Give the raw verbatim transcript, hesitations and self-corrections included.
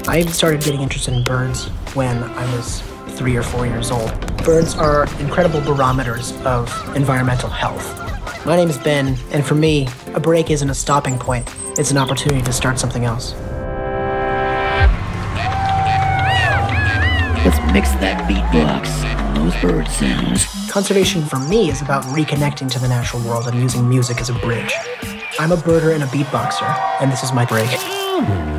I started getting interested in birds when I was three or four years old. Birds are incredible barometers of environmental health. My name is Ben, and for me, a break isn't a stopping point. It's an opportunity to start something else. Let's mix that beatbox and those bird sounds. Conservation for me is about reconnecting to the natural world and using music as a bridge. I'm a birder and a beatboxer, and this is my break.